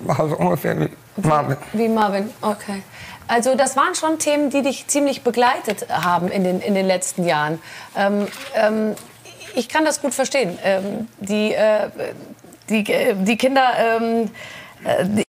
war so ungefähr wie Marvin. Wie Marvin, okay. Also das waren schon Themen, die dich ziemlich begleitet haben in den letzten Jahren. Ich kann das gut verstehen. Die Kinder...